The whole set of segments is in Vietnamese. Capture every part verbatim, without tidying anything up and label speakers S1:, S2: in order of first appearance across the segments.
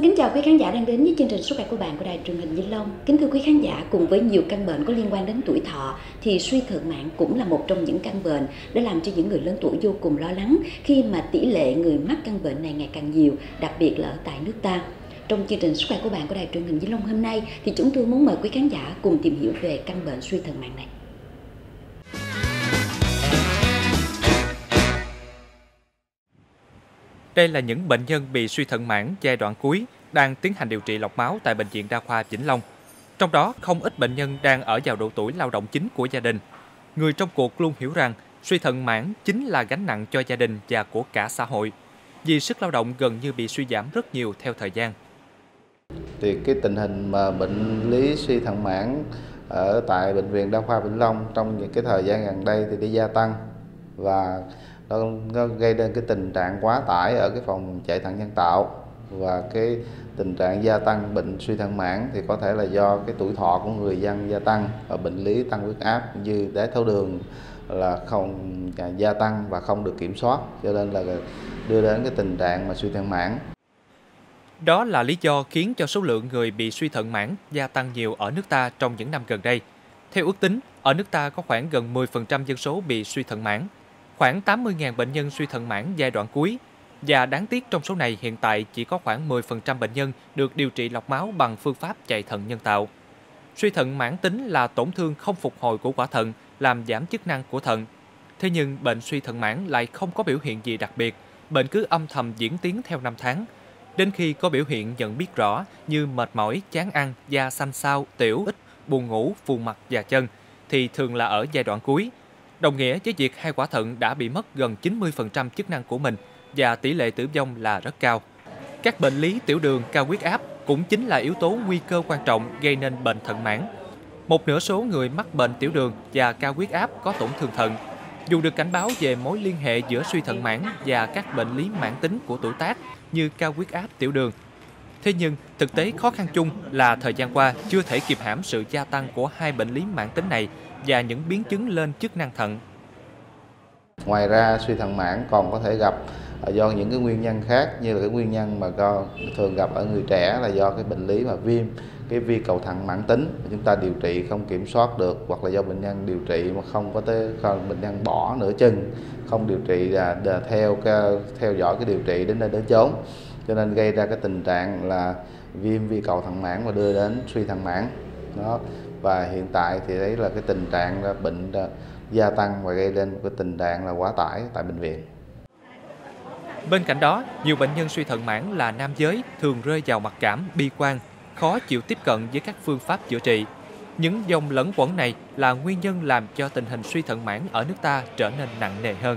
S1: kính chào quý khán giả đang đến với chương trình Sức khỏe của bạn của Đài Truyền hình Vĩnh Long. Kính thưa quý khán giả, cùng với nhiều căn bệnh có liên quan đến tuổi thọ thì suy thận mạn cũng là một trong những căn bệnh đã làm cho những người lớn tuổi vô cùng lo lắng khi mà tỷ lệ người mắc căn bệnh này ngày càng nhiều, đặc biệt là ở tại nước ta. Trong chương trình Sức khỏe của bạn của Đài Truyền hình Vĩnh Long hôm nay thì chúng tôi muốn mời quý khán giả cùng tìm hiểu về căn bệnh suy thận mạn này.
S2: Đây là những bệnh nhân bị suy thận mạn giai đoạn cuối đang tiến hành điều trị lọc máu tại Bệnh viện Đa khoa Vĩnh Long. Trong đó, không ít bệnh nhân đang ở vào độ tuổi lao động chính của gia đình. Người trong cuộc luôn hiểu rằng suy thận mạn chính là gánh nặng cho gia đình và của cả xã hội, vì sức lao động gần như bị suy giảm rất nhiều theo thời gian.
S3: Thì cái tình hình mà bệnh lý suy thận mạn ở tại Bệnh viện Đa khoa Vĩnh Long trong những cái thời gian gần đây thì đi gia tăng, và nó, nó gây đến cái tình trạng quá tải ở cái phòng chạy thận nhân tạo, và cái tình trạng gia tăng bệnh suy thận mạn thì có thể là do cái tuổi thọ của người dân gia tăng và bệnh lý tăng huyết áp như đái tháo đường là không gia tăng và không được kiểm soát, cho nên là đưa đến cái tình trạng mà suy thận mạn.
S2: Đó là lý do khiến cho số lượng người bị suy thận mạn gia tăng nhiều ở nước ta trong những năm gần đây. Theo ước tính, ở nước ta có khoảng gần mười phần trăm dân số bị suy thận mạn, khoảng tám mươi nghìn bệnh nhân suy thận mạn giai đoạn cuối. Và đáng tiếc trong số này hiện tại chỉ có khoảng mười phần trăm bệnh nhân được điều trị lọc máu bằng phương pháp chạy thận nhân tạo. Suy thận mãn tính là tổn thương không phục hồi của quả thận, làm giảm chức năng của thận. Thế nhưng bệnh suy thận mãn lại không có biểu hiện gì đặc biệt, bệnh cứ âm thầm diễn tiến theo năm tháng. Đến khi có biểu hiện nhận biết rõ như mệt mỏi, chán ăn, da xanh xao, tiểu ít, buồn ngủ, phù mặt và chân, thì thường là ở giai đoạn cuối. Đồng nghĩa với việc hai quả thận đã bị mất gần chín mươi phần trăm chức năng của mình và tỷ lệ tử vong là rất cao. Các bệnh lý tiểu đường, cao huyết áp cũng chính là yếu tố nguy cơ quan trọng gây nên bệnh thận mãn. Một nửa số người mắc bệnh tiểu đường và cao huyết áp có tổn thương thận. Dù được cảnh báo về mối liên hệ giữa suy thận mãn và các bệnh lý mãn tính của tuổi tác như cao huyết áp, tiểu đường, thế nhưng thực tế khó khăn chung là thời gian qua chưa thể kìm hãm sự gia tăng của hai bệnh lý mãn tính này và những biến chứng lên chức năng thận.
S3: Ngoài ra, suy thận mạn còn có thể gặp do những cái nguyên nhân khác, như là cái nguyên nhân mà thường gặp ở người trẻ là do cái bệnh lý mà viêm cái vi cầu thận mãn tính, chúng ta điều trị không kiểm soát được, hoặc là do bệnh nhân điều trị mà không có tới bệnh nhân bỏ nửa chừng, không điều trị là theo theo dõi cái điều trị đến nơi đến chốn, cho nên gây ra cái tình trạng là viêm vi cầu thận mãn và đưa đến suy thận mạn đó. Và hiện tại thì đấy là cái tình trạng là bệnh gia tăng và gây lên một cái tình trạng là quá tải tại bệnh viện.
S2: Bên cạnh đó, nhiều bệnh nhân suy thận mãn là nam giới thường rơi vào mặc cảm, bi quan, khó chịu tiếp cận với các phương pháp chữa trị. Những dòng lẫn quẩn này là nguyên nhân làm cho tình hình suy thận mãn ở nước ta trở nên nặng nề hơn.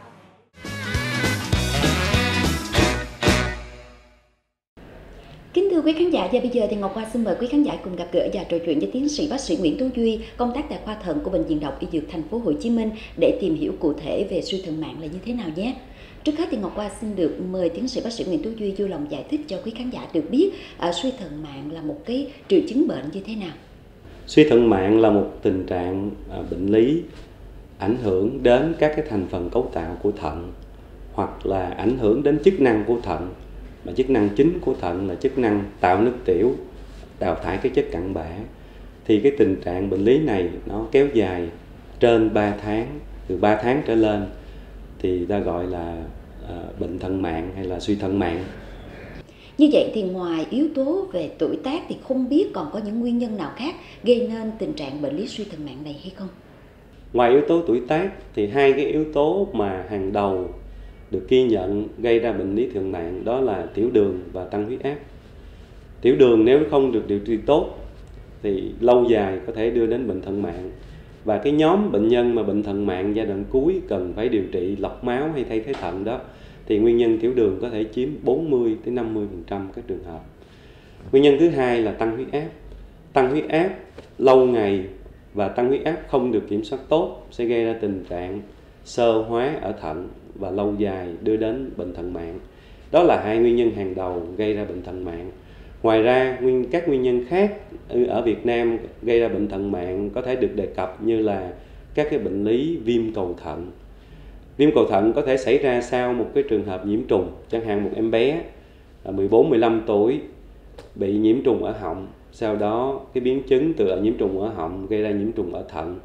S1: Kính thưa quý khán giả, và bây giờ thì Ngọc Hoa xin mời quý khán giả cùng gặp gỡ và trò chuyện với tiến sĩ bác sĩ Nguyễn Tú Duy, công tác tại khoa thận của Bệnh viện Đại học Y Dược Thành phố Hồ Chí Minh để tìm hiểu cụ thể về suy thận mạn là như thế nào nhé. Trước hết thì Ngọc Hoa xin được mời tiến sĩ bác sĩ Nguyễn Tú Duy vui lòng giải thích cho quý khán giả được biết à, suy thận mạn là một cái triệu chứng bệnh như thế nào.
S4: Suy thận mạn là một tình trạng à, bệnh lý ảnh hưởng đến các cái thành phần cấu tạo của thận, hoặc là ảnh hưởng đến chức năng của thận. Mà chức năng chính của thận là chức năng tạo nước tiểu, đào thải cái chất cặn bã. Thì cái tình trạng bệnh lý này nó kéo dài trên ba tháng, từ ba tháng trở lên thì ta gọi là uh, bệnh thận mạn hay là suy thận mạn.
S1: Như vậy thì ngoài yếu tố về tuổi tác thì không biết còn có những nguyên nhân nào khác gây nên tình trạng bệnh lý suy thận mạn này hay không?
S4: Ngoài yếu tố tuổi tác thì hai cái yếu tố mà hàng đầu được ghi nhận gây ra bệnh lý thận mạn đó là tiểu đường và tăng huyết áp. Tiểu đường nếu không được điều trị tốt thì lâu dài có thể đưa đến bệnh thận mạn. Và cái nhóm bệnh nhân mà bệnh thận mạn giai đoạn cuối cần phải điều trị lọc máu hay thay thế thận đó thì nguyên nhân tiểu đường có thể chiếm bốn mươi đến năm mươi phần trăm các trường hợp. Nguyên nhân thứ hai là tăng huyết áp. Tăng huyết áp lâu ngày và tăng huyết áp không được kiểm soát tốt sẽ gây ra tình trạng xơ hóa ở thận và lâu dài đưa đến bệnh thận mạn. Đó là hai nguyên nhân hàng đầu gây ra bệnh thận mạn. Ngoài ra, nguyên các nguyên nhân khác ở Việt Nam gây ra bệnh thận mạn có thể được đề cập như là các cái bệnh lý viêm cầu thận. Viêm cầu thận có thể xảy ra sau một cái trường hợp nhiễm trùng, chẳng hạn một em bé mười bốn mười lăm tuổi bị nhiễm trùng ở họng, sau đó cái biến chứng từ nhiễm trùng ở họng gây ra nhiễm trùng ở thận,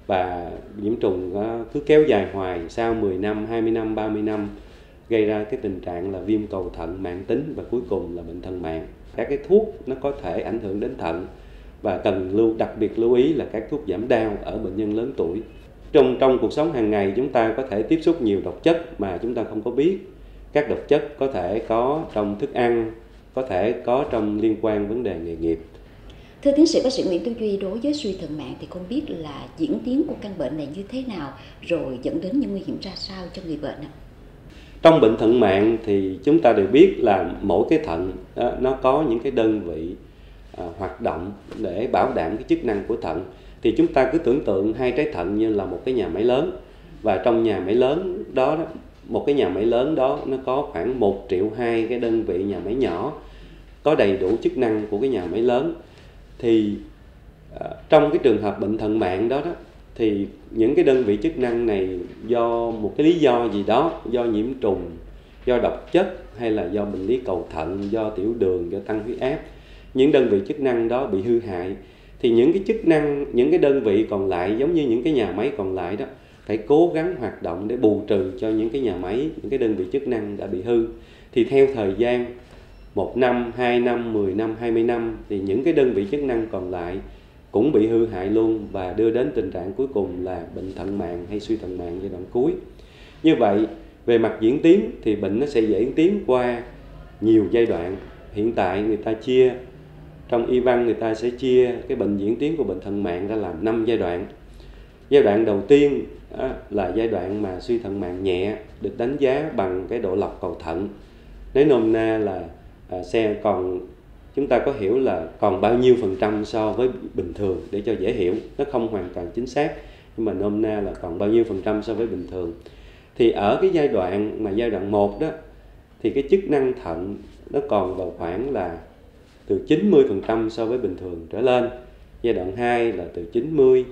S4: và nhiễm trùng cứ kéo dài hoài sau mười năm, hai mươi năm, ba mươi năm, gây ra cái tình trạng là viêm cầu thận mãn tính và cuối cùng là bệnh thận mạn. Các cái thuốc nó có thể ảnh hưởng đến thận và cần lưu đặc biệt lưu ý là các thuốc giảm đau ở bệnh nhân lớn tuổi. Trong trong cuộc sống hàng ngày chúng ta có thể tiếp xúc nhiều độc chất mà chúng ta không có biết. Các độc chất có thể có trong thức ăn, có thể có trong liên quan vấn đề nghề nghiệp.
S1: Thưa tiến sĩ bác sĩ Nguyễn Tứ Duy, đối với suy thận mạn thì không biết là diễn tiến của căn bệnh này như thế nào, rồi dẫn đến những nguy hiểm ra sao cho người bệnh ạ?
S4: Trong bệnh thận mạn thì chúng ta đều biết là mỗi cái thận đó, nó có những cái đơn vị à, hoạt động để bảo đảm cái chức năng của thận. Thì chúng ta cứ tưởng tượng hai trái thận như là một cái nhà máy lớn, và trong nhà máy lớn đó, một cái nhà máy lớn đó nó có khoảng một triệu hai cái đơn vị nhà máy nhỏ có đầy đủ chức năng của cái nhà máy lớn. Thì à, trong cái trường hợp bệnh thận mạn đó, đó thì những cái đơn vị chức năng này do một cái lý do gì đó, do nhiễm trùng, do độc chất hay là do bệnh lý cầu thận, do tiểu đường, do tăng huyết áp, những đơn vị chức năng đó bị hư hại, thì những cái chức năng, những cái đơn vị còn lại giống như những cái nhà máy còn lại đó phải cố gắng hoạt động để bù trừ cho những cái nhà máy, những cái đơn vị chức năng đã bị hư. Thì theo thời gian một năm, hai năm, mười năm, hai mươi năm thì những cái đơn vị chức năng còn lại cũng bị hư hại luôn, và đưa đến tình trạng cuối cùng là bệnh thận mạn hay suy thận mạn giai đoạn cuối. Như vậy, về mặt diễn tiến thì bệnh nó sẽ diễn tiến qua nhiều giai đoạn. Hiện tại người ta chia, trong y văn người ta sẽ chia cái bệnh diễn tiến của bệnh thận mạn ra làm năm giai đoạn. Giai đoạn đầu tiên á, là giai đoạn mà suy thận mạn nhẹ, được đánh giá bằng cái độ lọc cầu thận. Nói nôm na là à, xe còn chúng ta có hiểu là còn bao nhiêu phần trăm so với bình thường để cho dễ hiểu, nó không hoàn toàn chính xác, nhưng mà nôm na là còn bao nhiêu phần trăm so với bình thường. Thì ở cái giai đoạn mà giai đoạn một đó thì cái chức năng thận nó còn vào khoảng là từ chín mươi phần trăm so với bình thường trở lên. Giai đoạn hai là từ chín mươi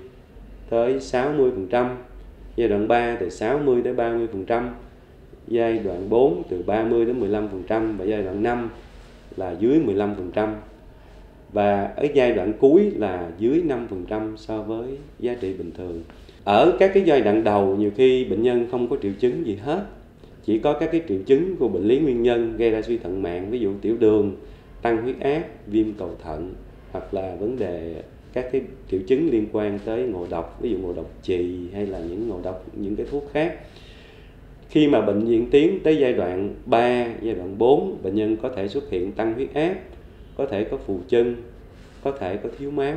S4: tới sáu mươi phần trăm, giai đoạn ba từ sáu mươi đến ba mươi phần trăm, giai đoạn bốn từ ba mươi đến mười lăm phần trăm, và giai đoạn năm là dưới mười lăm phần trăm, và ở giai đoạn cuối là dưới năm phần trăm so với giá trị bình thường. Ở các cái giai đoạn đầu nhiều khi bệnh nhân không có triệu chứng gì hết, chỉ có các cái triệu chứng của bệnh lý nguyên nhân gây ra suy thận mạn, ví dụ tiểu đường, tăng huyết áp, viêm cầu thận, hoặc là vấn đề các cái triệu chứng liên quan tới ngộ độc, ví dụ ngộ độc chì hay là những ngộ độc những cái thuốc khác. Khi mà bệnh diễn tiến tới giai đoạn ba, giai đoạn bốn, bệnh nhân có thể xuất hiện tăng huyết áp, có thể có phù chân, có thể có thiếu máu.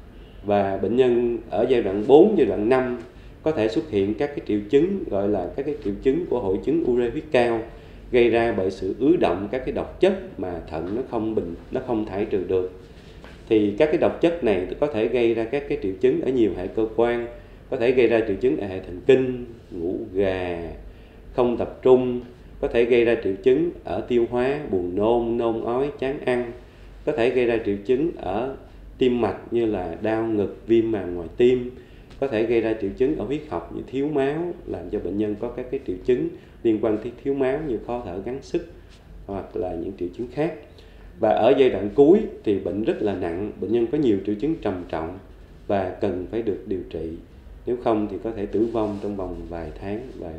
S4: Và bệnh nhân ở giai đoạn bốn, giai đoạn năm có thể xuất hiện các cái triệu chứng gọi là các cái triệu chứng của hội chứng ure huyết cao, gây ra bởi sự ứ động các cái độc chất mà thận nó không bình nó không thải trừ được. Thì các cái độc chất này có thể gây ra các cái triệu chứng ở nhiều hệ cơ quan, có thể gây ra triệu chứng ở hệ thần kinh, ngủ gà, không tập trung, có thể gây ra triệu chứng ở tiêu hóa, buồn nôn, nôn ói, chán ăn, có thể gây ra triệu chứng ở tim mạch như là đau ngực, viêm màng ngoài tim, có thể gây ra triệu chứng ở huyết học như thiếu máu, làm cho bệnh nhân có các cái triệu chứng liên quan tới thiếu máu như khó thở, gắng sức hoặc là những triệu chứng khác. Và ở giai đoạn cuối thì bệnh rất là nặng, bệnh nhân có nhiều triệu chứng trầm trọng và cần phải được điều trị. Nếu không thì có thể tử vong trong vòng vài tháng. Vài...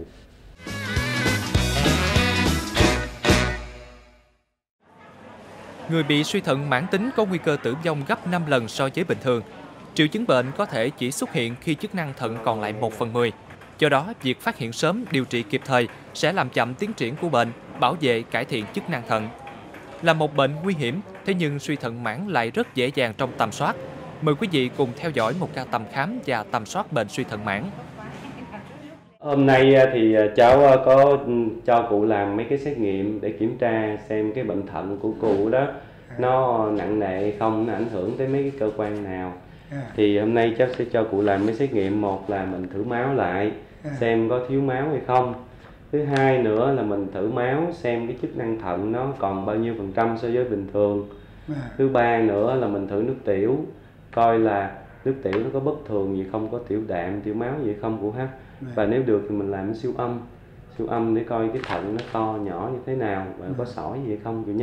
S2: Người bị suy thận mãn tính có nguy cơ tử vong gấp năm lần so với bình thường. Triệu chứng bệnh có thể chỉ xuất hiện khi chức năng thận còn lại một phần mười. Do đó, việc phát hiện sớm, điều trị kịp thời sẽ làm chậm tiến triển của bệnh, bảo vệ, cải thiện chức năng thận. Là một bệnh nguy hiểm, thế nhưng suy thận mãn lại rất dễ dàng trong tầm soát. Mời quý vị cùng theo dõi một ca tầm khám và tầm soát bệnh suy thận mãn.
S4: Hôm nay thì cháu có cho cụ làm mấy cái xét nghiệm để kiểm tra xem cái bệnh thận của cụ đó nó nặng nề hay không, nó ảnh hưởng tới mấy cái cơ quan nào. Thì hôm nay cháu sẽ cho cụ làm mấy xét nghiệm. Một là mình thử máu lại xem có thiếu máu hay không. Thứ hai nữa là mình thử máu xem cái chức năng thận nó còn bao nhiêu phần trăm so với bình thường. Thứ ba nữa là mình thử nước tiểu, coi là nước tiểu nó có bất thường gì không, có tiểu đạm, tiểu máu gì không cụ ha. Và nếu được thì mình làm siêu âm, siêu âm để coi cái thận nó to nhỏ như thế nào và có sỏi gì hay không cụ nha.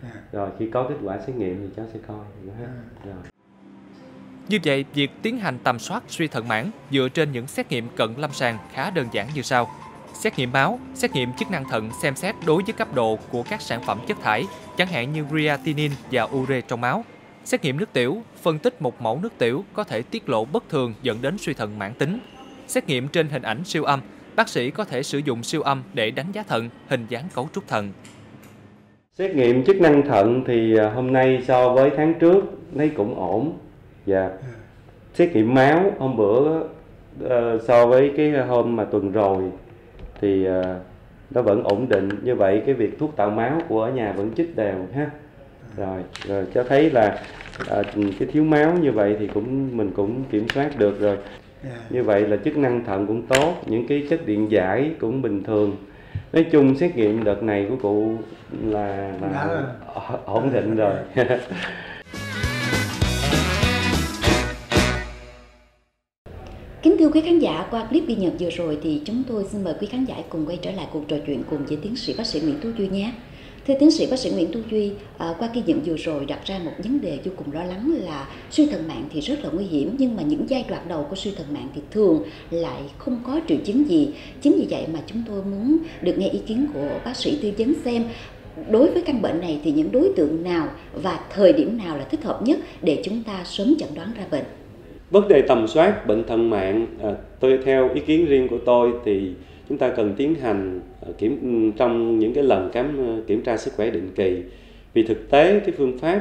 S4: Rồi khi có kết quả xét nghiệm thì cháu sẽ coi. Rồi.
S2: Như vậy, việc tiến hành tầm soát suy thận mãn dựa trên những xét nghiệm cận lâm sàng khá đơn giản như sau. Xét nghiệm máu, xét nghiệm chức năng thận xem xét đối với cấp độ của các sản phẩm chất thải, chẳng hạn như creatinine và ure trong máu. Xét nghiệm nước tiểu, phân tích một mẫu nước tiểu có thể tiết lộ bất thường dẫn đến suy thận mãn tính. Xét nghiệm trên hình ảnh siêu âm, bác sĩ có thể sử dụng siêu âm để đánh giá thận, hình dáng cấu trúc thận.
S4: Xét nghiệm chức năng thận thì hôm nay so với tháng trước thấy cũng ổn. Và xét nghiệm máu hôm bữa uh, so với cái hôm mà tuần rồi thì uh, nó vẫn ổn định. Như vậy cái việc thuốc tạo máu của ở nhà vẫn chích đều ha. Rồi, rồi cho thấy là uh, cái thiếu máu như vậy thì cũng mình cũng kiểm soát được rồi. Như vậy là chức năng thận cũng tốt, những cái chất điện giải cũng bình thường. Nói chung xét nghiệm đợt này của cụ là, là ổn định rồi.
S1: Kính thưa quý khán giả, qua clip ghi nhận vừa rồi thì chúng tôi xin mời quý khán giả cùng quay trở lại cuộc trò chuyện cùng với tiến sĩ bác sĩ Nguyễn Tú Duy nhé. Thưa tiến sĩ bác sĩ Nguyễn Tú Duy, à, qua ghi nhận vừa rồi đặt ra một vấn đề vô cùng lo lắng là suy thận mãn thì rất là nguy hiểm, nhưng mà những giai đoạn đầu của suy thận mãn thì thường lại không có triệu chứng gì. Chính vì vậy mà chúng tôi muốn được nghe ý kiến của bác sĩ tư vấn xem đối với căn bệnh này thì những đối tượng nào và thời điểm nào là thích hợp nhất để chúng ta sớm chẩn đoán ra bệnh.
S4: Vấn đề tầm soát bệnh thận mãn, à, tôi theo ý kiến riêng của tôi thì chúng ta cần tiến hành kiểm trong những cái lần khám kiểm tra sức khỏe định kỳ. Vì thực tế cái phương pháp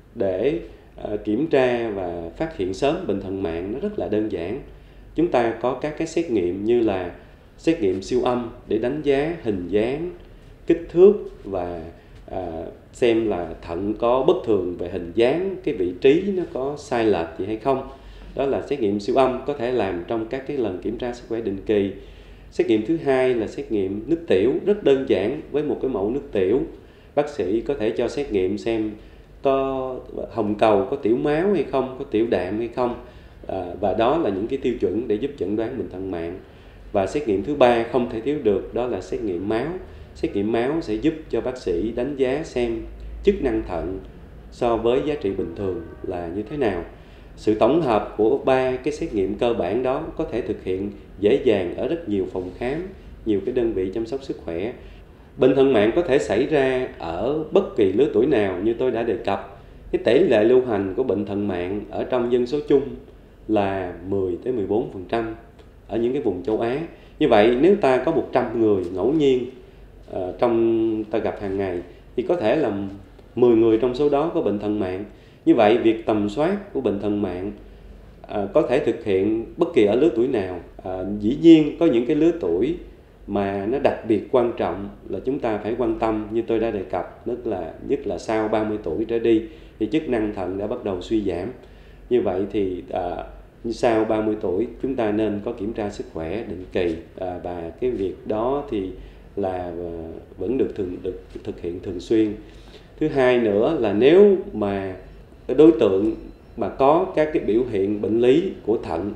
S4: để à, kiểm tra và phát hiện sớm bệnh thận mãn nó rất là đơn giản. Chúng ta có các cái xét nghiệm như là xét nghiệm siêu âm để đánh giá hình dáng, kích thước và à, xem là thận có bất thường về hình dáng, cái vị trí nó có sai lệch gì hay không. Đó là xét nghiệm siêu âm có thể làm trong các cái lần kiểm tra sức khỏe định kỳ. Xét nghiệm thứ hai là xét nghiệm nước tiểu, rất đơn giản với một cái mẫu nước tiểu. Bác sĩ có thể cho xét nghiệm xem có hồng cầu, có tiểu máu hay không, có tiểu đạm hay không. À, và đó là những cái tiêu chuẩn để giúp chẩn đoán bệnh thận mãn. Và xét nghiệm thứ ba không thể thiếu được đó là xét nghiệm máu. Xét nghiệm máu sẽ giúp cho bác sĩ đánh giá xem chức năng thận so với giá trị bình thường là như thế nào. Sự tổng hợp của ba cái xét nghiệm cơ bản đó có thể thực hiện dễ dàng ở rất nhiều phòng khám, nhiều cái đơn vị chăm sóc sức khỏe. Bệnh thận mãn có thể xảy ra ở bất kỳ lứa tuổi nào như tôi đã đề cập. Cái tỷ lệ lưu hành của bệnh thận mãn ở trong dân số chung là mười đến mười bốn phần trăm ở những cái vùng châu Á. Như vậy nếu ta có một trăm người ngẫu nhiên uh, trong ta gặp hàng ngày thì có thể là mười người trong số đó có bệnh thận mãn. Như vậy việc tầm soát của bệnh thận mãn à, có thể thực hiện bất kỳ ở lứa tuổi nào. À, dĩ nhiên có những cái lứa tuổi mà nó đặc biệt quan trọng là chúng ta phải quan tâm, như tôi đã đề cập, tức là nhất là sau ba mươi tuổi trở đi thì chức năng thận đã bắt đầu suy giảm. Như vậy thì à, sau ba mươi tuổi chúng ta nên có kiểm tra sức khỏe định kỳ, à, và cái việc đó thì là à, vẫn được thường được thực hiện thường xuyên. Thứ hai nữa là nếu mà cái đối tượng mà có các cái biểu hiện bệnh lý của thận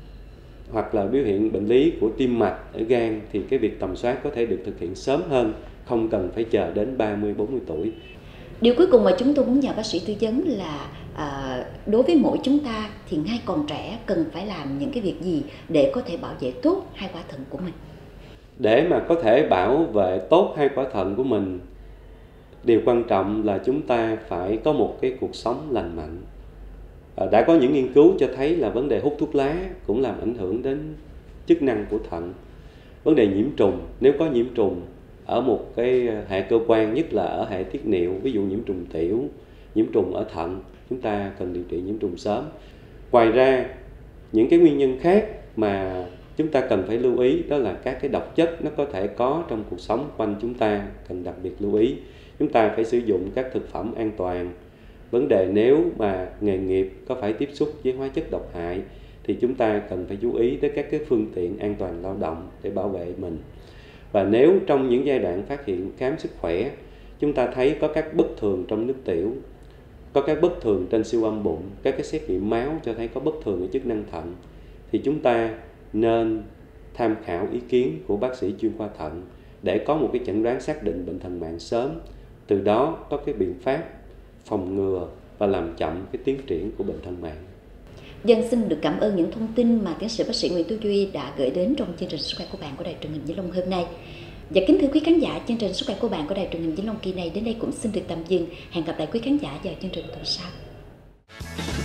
S4: hoặc là biểu hiện bệnh lý của tim mạch ở gan thì cái việc tầm soát có thể được thực hiện sớm hơn, không cần phải chờ đến ba mươi bốn mươi tuổi.
S1: Điều cuối cùng mà chúng tôi muốn nhờ bác sĩ tư vấn là à, đối với mỗi chúng ta thì ngay còn trẻ cần phải làm những cái việc gì để có thể bảo vệ tốt hai quả thận của mình?
S4: Để mà có thể bảo vệ tốt hai quả thận của mình, điều quan trọng là chúng ta phải có một cái cuộc sống lành mạnh. À, đã có những nghiên cứu cho thấy là vấn đề hút thuốc lá cũng làm ảnh hưởng đến chức năng của thận. Vấn đề nhiễm trùng, nếu có nhiễm trùng ở một cái hệ cơ quan, nhất là ở hệ tiết niệu, ví dụ nhiễm trùng tiểu, nhiễm trùng ở thận, chúng ta cần điều trị nhiễm trùng sớm. Ngoài ra, những cái nguyên nhân khác mà chúng ta cần phải lưu ý đó là các cái độc chất nó có thể có trong cuộc sống quanh chúng ta, cần đặc biệt lưu ý. Chúng ta phải sử dụng các thực phẩm an toàn. Vấn đề nếu mà nghề nghiệp có phải tiếp xúc với hóa chất độc hại thì chúng ta cần phải chú ý tới các cái phương tiện an toàn lao động để bảo vệ mình. Và nếu trong những giai đoạn phát hiện khám sức khỏe, chúng ta thấy có các bất thường trong nước tiểu, có các bất thường trên siêu âm bụng, các cái xét nghiệm máu cho thấy có bất thường ở chức năng thận, thì chúng ta nên tham khảo ý kiến của bác sĩ chuyên khoa thận để có một cái chẩn đoán xác định bệnh thận mãn sớm từ đó có cái biện pháp phòng ngừa và làm chậm cái tiến triển của bệnh thận mạn.
S1: Dân xin được cảm ơn những thông tin mà tiến sĩ bác sĩ Nguyễn Tú Duy đã gửi đến trong chương trình Sức khỏe của bạn của Đài Truyền hình Vĩnh Long hôm nay. Và kính thưa quý khán giả, chương trình Sức khỏe của bạn của Đài Truyền hình Vĩnh Long kỳ này đến đây cũng xin được tạm dừng. Hẹn gặp lại quý khán giả vào chương trình tuần sau.